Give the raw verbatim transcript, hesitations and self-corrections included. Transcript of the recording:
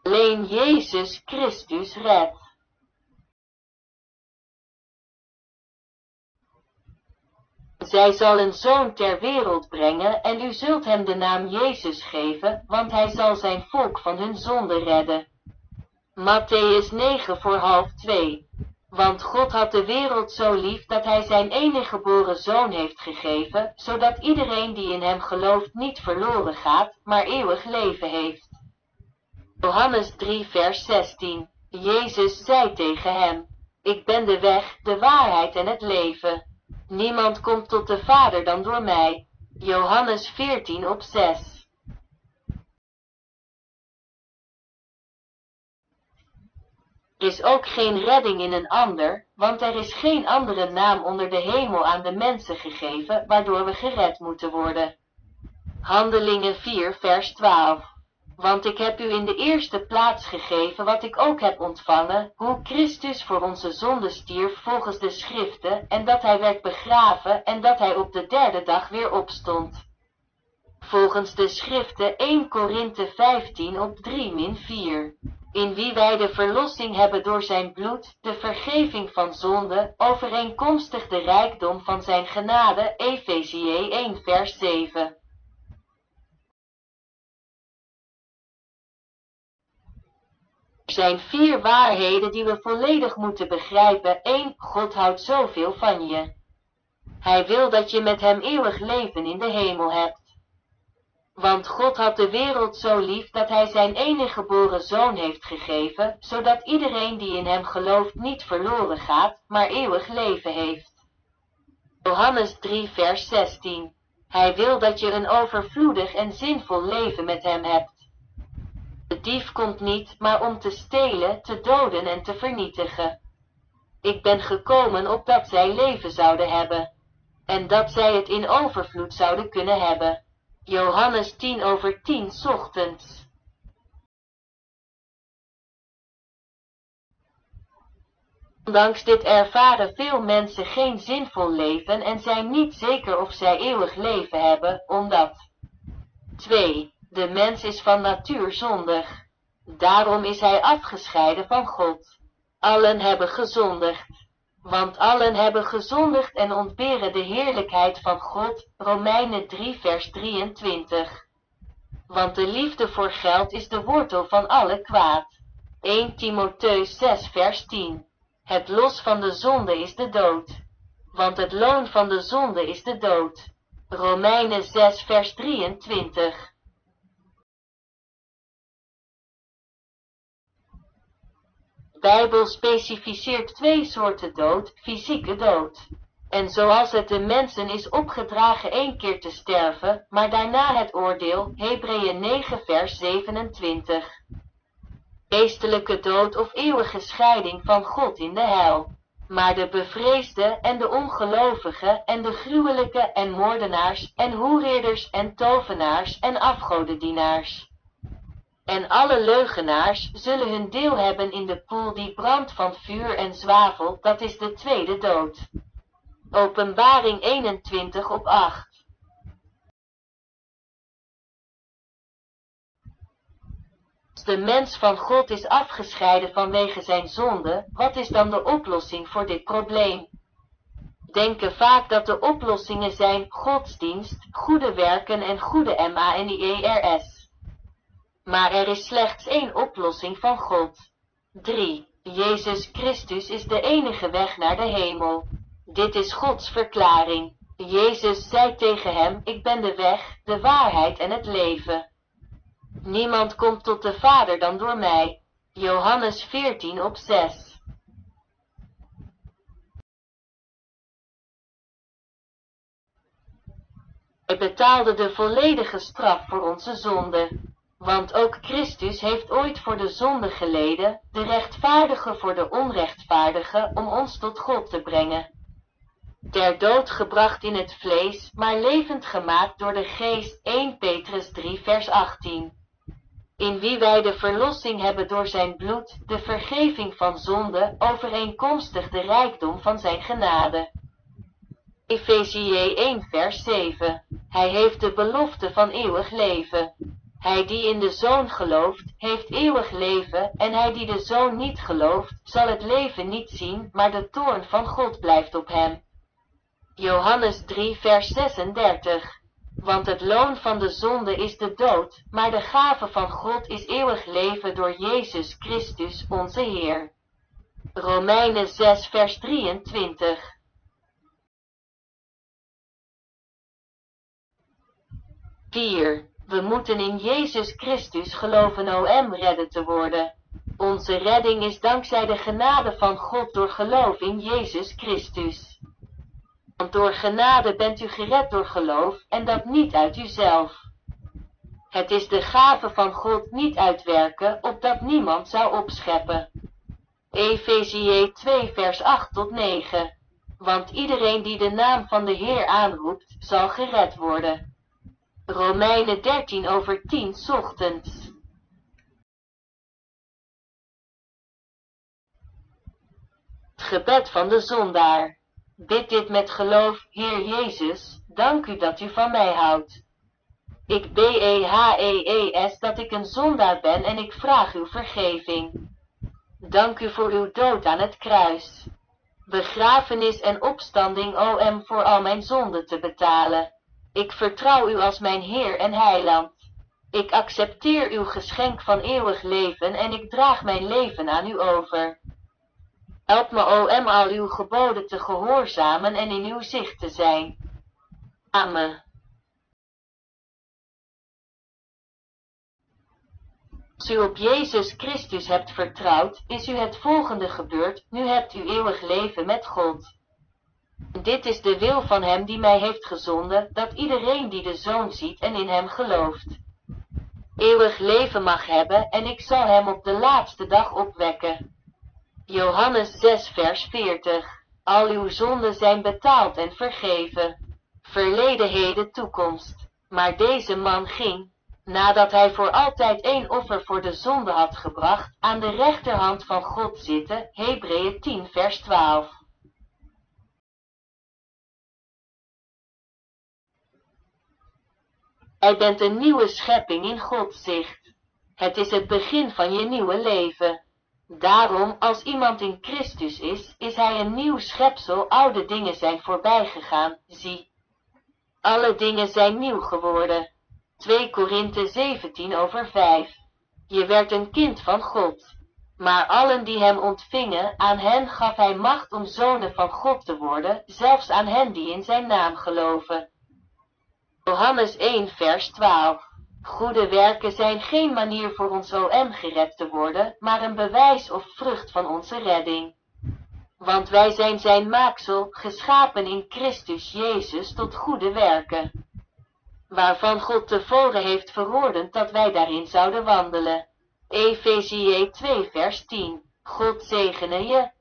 Alleen Jezus Christus redt. Zij zal een zoon ter wereld brengen en u zult hem de naam Jezus geven, want hij zal zijn volk van hun zonde redden. Mattheüs negen voor half twee. Want God had de wereld zo lief dat hij zijn enige geboren zoon heeft gegeven, zodat iedereen die in hem gelooft niet verloren gaat, maar eeuwig leven heeft. Johannes drie vers zestien. Jezus zei tegen hem: Ik ben de weg, de waarheid en het leven. Niemand komt tot de Vader dan door mij. Johannes veertien op zes. Er is ook geen redding in een ander, want er is geen andere naam onder de hemel aan de mensen gegeven, waardoor we gered moeten worden. Handelingen vier vers twaalf. Want ik heb u in de eerste plaats gegeven wat ik ook heb ontvangen, hoe Christus voor onze zonde stierf volgens de schriften, en dat hij werd begraven en dat hij op de derde dag weer opstond. Volgens de schriften eerste Korinthe vijftien op drie min vier. In wie wij de verlossing hebben door zijn bloed, de vergeving van zonde, overeenkomstig de rijkdom van zijn genade, Efezië één vers zeven. Er zijn vier waarheden die we volledig moeten begrijpen. één. God houdt zoveel van je. Hij wil dat je met hem eeuwig leven in de hemel hebt. Want God had de wereld zo lief dat hij zijn enige geboren zoon heeft gegeven, zodat iedereen die in hem gelooft niet verloren gaat, maar eeuwig leven heeft. Johannes drie vers zestien. Hij wil dat je een overvloedig en zinvol leven met hem hebt. De dief komt niet, maar om te stelen, te doden en te vernietigen. Ik ben gekomen opdat zij leven zouden hebben. En dat zij het in overvloed zouden kunnen hebben. Johannes tien over tien 's ochtends. Ondanks dit ervaren veel mensen geen zinvol leven en zijn niet zeker of zij eeuwig leven hebben, omdat twee. De mens is van natuur zondig. Daarom is hij afgescheiden van God. Allen hebben gezondigd. Want allen hebben gezondigd en ontberen de heerlijkheid van God, Romeinen drie vers drieëntwintig. Want de liefde voor geld is de wortel van alle kwaad. eerste Timotheus zes vers tien. Het los van de zonde is de dood. Want het loon van de zonde is de dood. Romeinen zes vers drieëntwintig. De Bijbel specificeert twee soorten dood, fysieke dood. En zoals het de mensen is opgedragen één keer te sterven, maar daarna het oordeel, Hebreeën negen vers zevenentwintig. Geestelijke dood of eeuwige scheiding van God in de hel. Maar de bevreesde en de ongelovigen en de gruwelijke en moordenaars en hoereerders en tovenaars en afgodendienaars en alle leugenaars zullen hun deel hebben in de poel die brandt van vuur en zwavel, dat is de tweede dood. Openbaring eenentwintig op acht. Als de mens van God is afgescheiden vanwege zijn zonde, wat is dan de oplossing voor dit probleem? Denken vaak dat de oplossingen zijn godsdienst, goede werken en goede maniers. Maar er is slechts één oplossing van God. drie. Jezus Christus is de enige weg naar de hemel. Dit is Gods verklaring. Jezus zei tegen hem: Ik ben de weg, de waarheid en het leven. Niemand komt tot de Vader dan door mij. Johannes veertien op zes. Hij betaalde de volledige straf voor onze zonde. Want ook Christus heeft ooit voor de zonde geleden, de rechtvaardige voor de onrechtvaardige, om ons tot God te brengen. Ter dood gebracht in het vlees, maar levend gemaakt door de geest, eerste Petrus drie vers achttien. In wie wij de verlossing hebben door zijn bloed, de vergeving van zonde, overeenkomstig de rijkdom van zijn genade. Efezië één vers zeven. Hij heeft de belofte van eeuwig leven. Hij die in de Zoon gelooft, heeft eeuwig leven, en hij die de Zoon niet gelooft, zal het leven niet zien, maar de toorn van God blijft op hem. Johannes drie vers zesendertig. Want het loon van de zonde is de dood, maar de gave van God is eeuwig leven door Jezus Christus onze Heer. Romeinen zes vers drieëntwintig. vier. We moeten in Jezus Christus geloven om redden te worden. Onze redding is dankzij de genade van God door geloof in Jezus Christus. Want door genade bent u gered door geloof, en dat niet uit uzelf. Het is de gave van God niet uitwerken, opdat niemand zou opscheppen. Efezië twee vers acht tot negen. Want iedereen die de naam van de Heer aanroept, zal gered worden. Romeinen dertien over tien 's ochtends. Het gebed van de zondaar. Bid dit met geloof: Heer Jezus, dank u dat u van mij houdt. Ik behees dat ik een zondaar ben en ik vraag uw vergeving. Dank u voor uw dood aan het kruis. Begrafenis en opstanding om voor al mijn zonden te betalen. Ik vertrouw u als mijn Heer en Heiland. Ik accepteer uw geschenk van eeuwig leven en ik draag mijn leven aan u over. Help me om al uw geboden te gehoorzamen en in uw zicht te zijn. Amen. Als u op Jezus Christus hebt vertrouwd, is u het volgende gebeurd: nu hebt u eeuwig leven met God. Dit is de wil van hem die mij heeft gezonden, dat iedereen die de Zoon ziet en in hem gelooft, eeuwig leven mag hebben, en ik zal hem op de laatste dag opwekken. Johannes zes vers veertig. Al uw zonden zijn betaald en vergeven. Verleden, heden, toekomst. Maar deze man ging, nadat hij voor altijd één offer voor de zonde had gebracht, aan de rechterhand van God zitten. Hebreeën tien vers twaalf. Jij bent een nieuwe schepping in Gods zicht. Het is het begin van je nieuwe leven. Daarom, als iemand in Christus is, is hij een nieuw schepsel. Oude dingen zijn voorbij gegaan, zie. Alle dingen zijn nieuw geworden. twee Korinthe zeventien over vijf. Je werd een kind van God. Maar allen die hem ontvingen, aan hen gaf hij macht om zonen van God te worden, zelfs aan hen die in zijn naam geloven. Johannes één vers twaalf. Goede werken zijn geen manier voor ons om gered te worden, maar een bewijs of vrucht van onze redding. Want wij zijn zijn maaksel, geschapen in Christus Jezus tot goede werken, waarvan God tevoren heeft verordend dat wij daarin zouden wandelen. Efezië twee vers tien. God zegene je.